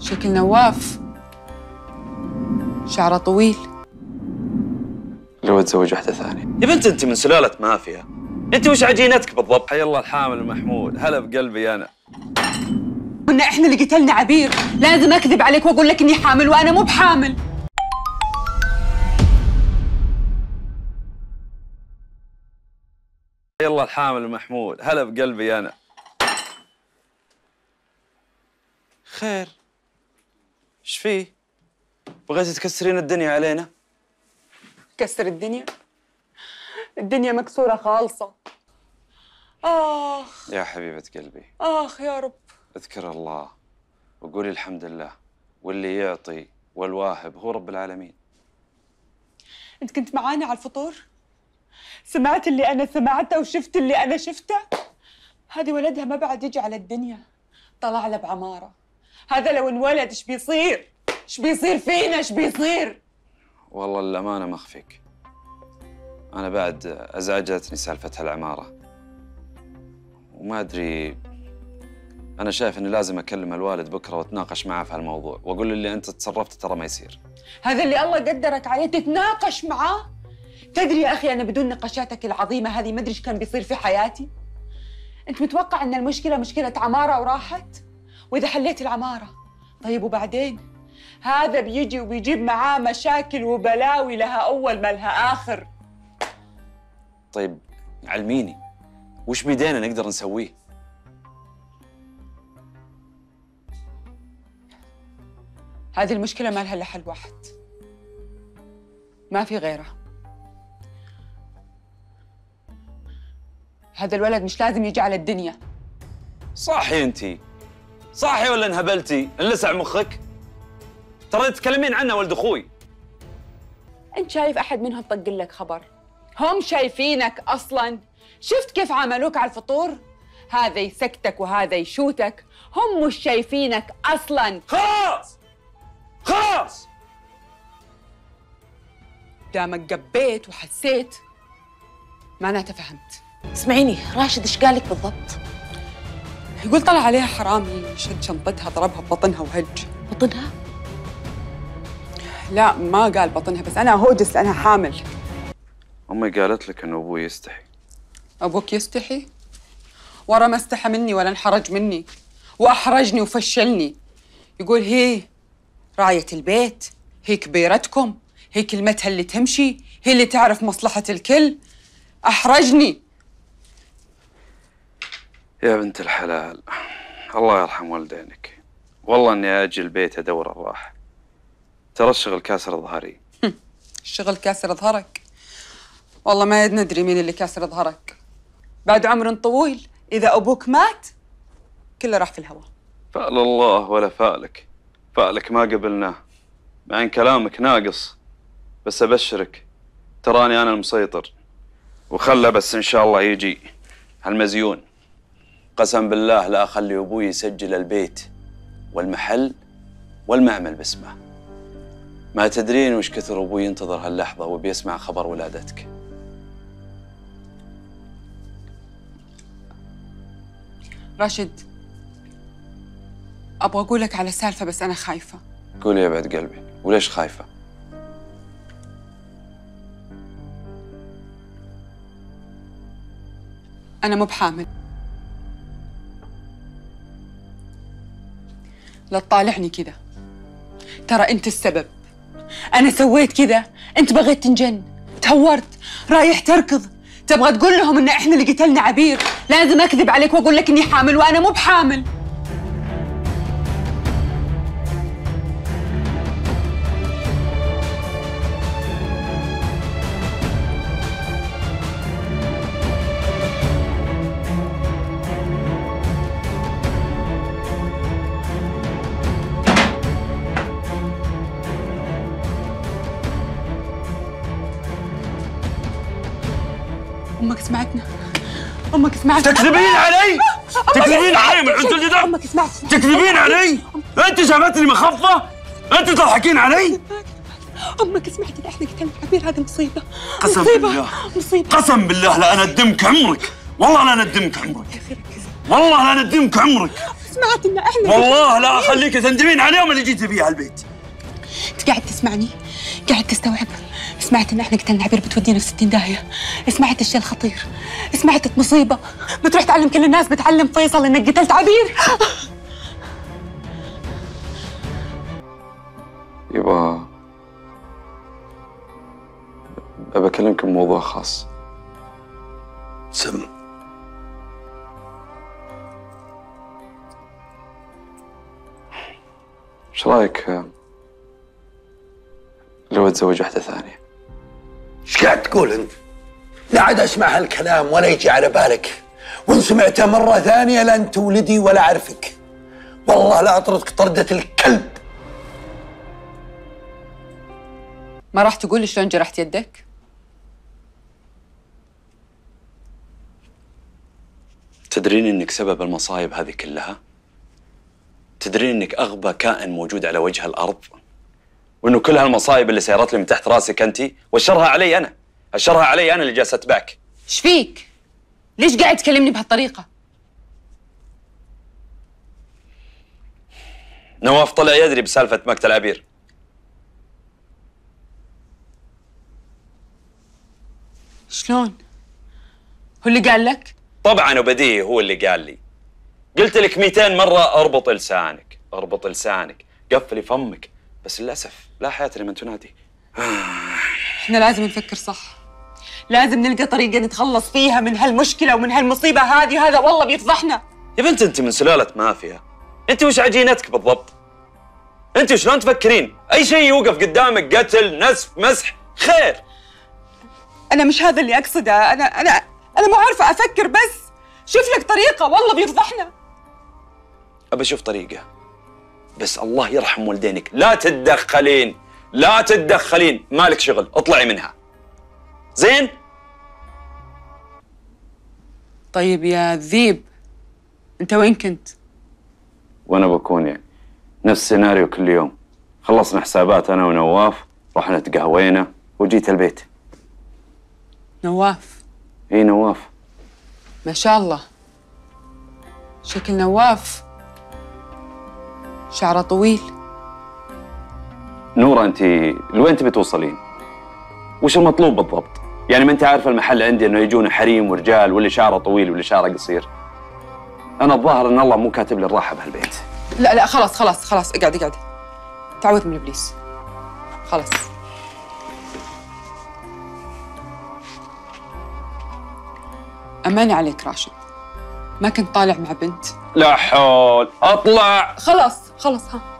شكل نواف، شعره طويل. لو اتزوج واحدة ثانية. يا بنت انت من سلالة مافيا، انت وش عجينتك بالضبط؟ حي الله الحامل محمود، هلا بقلبي انا. قلنا احنا اللي قتلنا عبير، لازم اكذب عليك واقول لك اني حامل وانا مو بحامل. حي الله الحامل محمود، هلا بقلبي انا. خير؟ ايش فيه؟ بغيتي تكسرين الدنيا علينا؟ كسر الدنيا؟ الدنيا مكسورة خالصة. يا حبيبة قلبي، يا رب. اذكر الله وقولي الحمد لله، واللي يعطي والواهب هو رب العالمين. انت كنت معانا على الفطور؟ سمعت اللي انا سمعته وشفت اللي انا شفته؟ هذه ولدها ما بعد يجي على الدنيا، طلع له بعمارة. هذا لو انولد ايش بيصير؟ ايش بيصير فينا؟ ايش بيصير؟ والله الأمانة ما أخفيك، أنا بعد أزعجتني سالفة هالعمارة، وما أدري، أنا شايف إني لازم أكلم الوالد بكرة وأتناقش معاه في هالموضوع، وأقول له اللي أنت تصرفت ترى ما يصير. هذا اللي الله قدرك عليه تتناقش معاه؟ تدري يا أخي أنا بدون نقاشاتك العظيمة هذه ما أدري إيش كان بيصير في حياتي؟ أنت متوقع إن المشكلة مشكلة عمارة وراحت؟ وإذا حليت العمارة طيب وبعدين؟ هذا بيجي وبيجيب معاه مشاكل وبلاوي لها أول ما لها آخر. طيب علميني، وش بيدينا نقدر نسويه؟ هذه المشكلة ما لها إلا حل واحد، ما في غيره. هذا الولد مش لازم يجي على الدنيا. صاحي انتي؟ صاحي ولا انهبلتي؟ انلسع مخك؟ ترى تتكلمين عنه ولد اخوي. انت شايف احد منهم طق لك خبر؟ هم شايفينك اصلا؟ شفت كيف عاملوك على الفطور؟ هذا يسكتك وهذا يشوتك، هم مش شايفينك اصلا. خلاص خلاص، دامك قبيت وحسيت معناته فهمت. اسمعيني، راشد ايش قالك بالضبط؟ يقول طلع عليها حرامي، شد شنطتها ضربها ببطنها وهج. بطنها؟ لا ما قال بطنها، بس انا هوجس لانها حامل. أمي قالت لك إنه أبوي يستحي. ابوك يستحي؟ ورا ما استحى مني ولا انحرج مني، واحرجني وفشلني. يقول هي راية البيت، هي كبيرتكم، هي كلمتها اللي تمشي، هي اللي تعرف مصلحة الكل. احرجني. يا بنت الحلال، الله يرحم والدينك، والله إني أجي البيت أدور الراحة، ترى الشغل كاسر ظهري. الشغل كاسر ظهرك؟ والله ما ندري مين اللي كاسر ظهرك. بعد عمر طويل إذا أبوك مات كله راح في الهواء. فعل الله ولا فعلك، فعلك ما قبلناه، مع إن كلامك ناقص، بس أبشرك تراني أنا المسيطر، وخله بس إن شاء الله يجي هالمزيون. قسم بالله لا اخلي ابوي يسجل البيت والمحل والمعمل باسمه. ما تدرين وش كثر ابوي ينتظر هاللحظه وبيسمع خبر ولادتك. راشد، أبغى أقول لك على سالفة بس أنا خايفة. قولي يا بعد قلبي، وليش خايفة؟ أنا مو بحامل. لا تطالعني كذا، ترى أنت السبب. أنا سويت كذا، أنت بغيت تنجن، تهورت، رايح تركض، تبغى تقول لهم إن إحنا اللي قتلنا عبير، لازم أكذب عليك وأقول لك إني حامل وأنا مو بحامل. أمك سمعتنا، أمك سمعتنا. تكذبين علي؟ تكذبين علي من عند الجدار؟ أمك سمعتنا. تكذبين علي؟ أنت شافتني مخفة؟ أنت تضحكين علي؟ أمك سمعتنا، إحنا قتلنا عبير، هذه مصيبة. قسم مصيبة. بالله، مصيبة. قسم بالله لا أندمك عمرك، والله لا أندمك عمرك، والله لا أندمك عمرك. سمعت إن إحنا والله لا أخليك تندمين على اليوم اللي جيتي فيه البيت. أنت قاعد تسمعني؟ قاعد تستوعب؟ سمعت إن إحنا قتلنا عبير بتودينا في 60 داهية. سمعت الشيء الخطير. سمعت مصيبة. بتروح تعلم كل الناس، بتعلم فيصل إنك قتلت عبير. يبا بكلمك بموضوع خاص. سم. ايش رايك لو اتزوج واحدة ثانية؟ ايش قاعد تقول انت؟ لا عاد اسمع هالكلام ولا يجي على بالك، وان سمعته مرة ثانية لن تولدي ولا اعرفك. والله لا اطردك طردة الكلب. ما راح تقول شلون جرحت يدك؟ تدرين انك سبب المصايب هذه كلها؟ تدرين انك اغبى كائن موجود على وجه الارض؟ وانه كل هالمصايب اللي سيرت لي من تحت راسك انت، وشرها علي انا، الشرها علي انا اللي جالس اتبعك. ايش فيك؟ ليش قاعد تكلمني بهالطريقة؟ نواف طلع يدري بسالفة مقتل عبير. شلون؟ هو اللي قال لك؟ طبعا وبديهي هو اللي قال لي. قلت لك 200 مرة اربط لسانك، اربط لسانك، قفلي فمك، بس للأسف لا حياة لمن تنادي. احنا لازم نفكر صح. لازم نلقى طريقة نتخلص فيها من هالمشكلة ومن هالمصيبة هذه، هذا والله بيفضحنا. يا بنت انت من سلالة مافيا. انت وش عجينتك بالضبط؟ انت وشلون تفكرين؟ اي شيء يوقف قدامك، قتل، نسف، مسح، خير. أنا مش هذا اللي أقصده، أنا مو عارفة أفكر، بس شوف لك طريقة والله بيفضحنا. ابى اشوف طريقة، بس الله يرحم والدينك لا تتدخلين، لا تتدخلين، مالك شغل، اطلعي منها. زين؟ طيب يا ذيب، أنت وين كنت؟ وانا بكون يعني نفس السيناريو كل يوم. خلصنا حسابات انا ونواف، رحنا تقهوينا وجيت البيت. نواف؟ اي نواف. ما شاء الله، شكل نواف شعره طويل. نورة انت لوين تبي توصلين؟ وش المطلوب بالضبط؟ يعني ما انت عارفه المحل عندي انه يجون حريم ورجال، واللي شعره طويل واللي شعره قصير. انا الظاهر ان الله مو كاتب لي الراحه بهالبيت. لا خلاص اقعد. تعوذ من ابليس. خلاص. اماني عليك راشد، ما كنت طالع مع بنت؟ لا حول، اطلع. خلاص ها